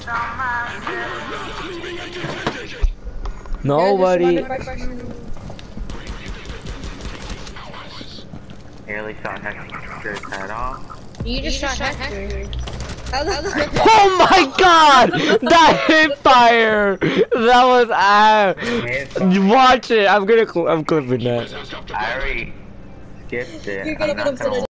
Nobody. Nearly shot Hector's head off. You just shot Hector. Oh my god! That hit fire! That was watch it. I'm clipping that. I already skipped it. You're gonna put him